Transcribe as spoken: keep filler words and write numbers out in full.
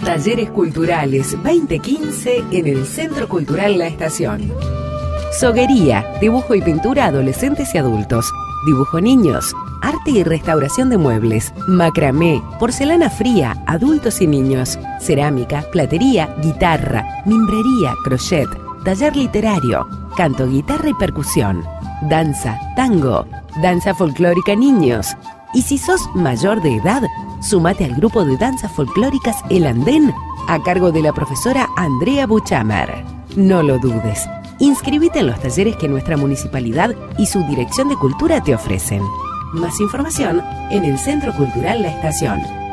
Talleres Culturales veinte quince en el Centro Cultural La Estación. Soguería, dibujo y pintura adolescentes y adultos. Dibujo niños, arte y restauración de muebles, macramé, porcelana fría, adultos y niños, cerámica, platería, guitarra, mimbrería, crochet, taller literario, canto, guitarra y percusión, danza, tango, danza folclórica niños. Y si sos mayor de edad, sumate al grupo de danzas folclóricas El Andén, a cargo de la profesora Andrea Buchamer. No lo dudes. Inscribite en los talleres que nuestra municipalidad y su Dirección de Cultura te ofrecen. Más información en el Centro Cultural La Estación.